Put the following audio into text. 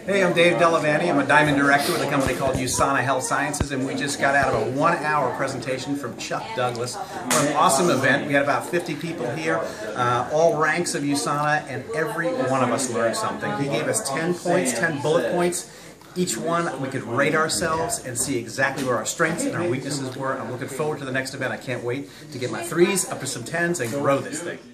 Hey, I'm Dave Dellavanti. I'm a diamond director with a company called USANA Health Sciences, and we just got out of a 1-hour presentation from Chuck Douglas. What an awesome event. We had about 50 people here, all ranks of USANA, and every one of us learned something. He gave us 10 points, 10 bullet points. Each one, we could rate ourselves and see exactly where our strengths and our weaknesses were. I'm looking forward to the next event. I can't wait to get my 3s up to some 10s and grow this thing.